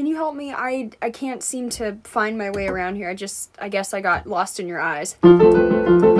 can you help me? I can't seem to find my way around here. I guess I got lost in your eyes.